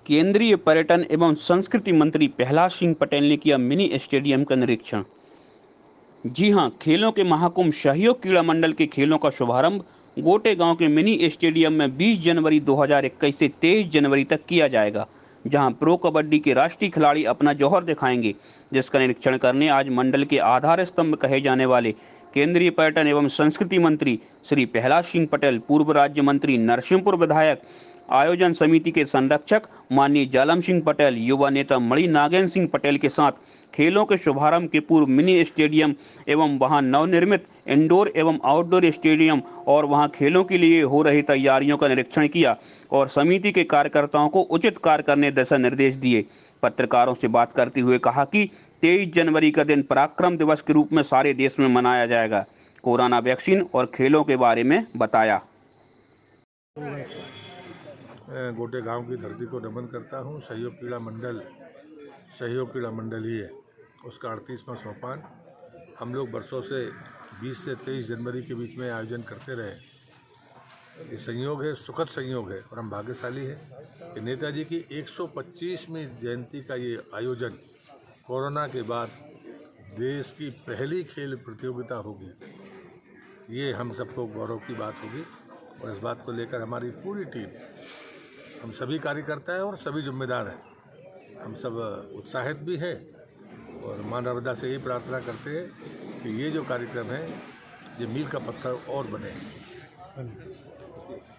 केंद्रीय पर्यटन एवं संस्कृति मंत्री प्रहलाद सिंह पटेल ने किया मिनी स्टेडियम का निरीक्षण। जी हां, खेलों के महाकुंभ सहयोग क्रीड़ा मंडल के खेलों का शुभारंभ गोटे गांव के मिनी स्टेडियम में 20 जनवरी 2021 से 23 जनवरी तक किया जाएगा, जहां प्रो कबड्डी के राष्ट्रीय खिलाड़ी अपना जौहर दिखाएंगे, जिसका निरीक्षण करने आज मंडल के आधार स्तंभ कहे जाने वाले केंद्रीय पर्यटन एवं संस्कृति मंत्री श्री प्रहलाद सिंह पटेल, पूर्व राज्य मंत्री, नरसिंहपुर विधायक, आयोजन समिति के संरक्षक माननीय जालम सिंह पटेल, युवा नेता मणि नागेंद्र सिंह पटेल के साथ खेलों के शुभारंभ के पूर्व मिनी स्टेडियम एवं वहां नवनिर्मित इंडोर एवं आउटडोर स्टेडियम और वहां खेलों के लिए हो रही तैयारियों का निरीक्षण किया और समिति के कार्यकर्ताओं को उचित कार्य करने दिशा निर्देश दिए। पत्रकारों से बात करते हुए कहा कि 23 जनवरी का दिन पराक्रम दिवस के रूप में सारे देश में मनाया जाएगा। कोरोना वैक्सीन और खेलों के बारे में बताया। गोटे गांव की धरती को नमन करता हूं। सहयोग क्रीड़ा मंडल ही है, उसका 38वां सोपान हम लोग वर्षों से 20 से 23 जनवरी के बीच में आयोजन करते रहे। ये संयोग है, सुखद संयोग है और हम भाग्यशाली हैं कि नेताजी की 125वीं जयंती का ये आयोजन कोरोना के बाद देश की पहली खेल प्रतियोगिता होगी। ये हम सबको गौरव की बात होगी और इस बात को लेकर हमारी पूरी टीम, हम सभी कार्यकर्ता हैं और सभी जिम्मेदार हैं। हम सब उत्साहित भी हैं और मां नर्मदा से यही प्रार्थना करते हैं कि ये जो कार्यक्रम है ये मील का पत्थर और बने।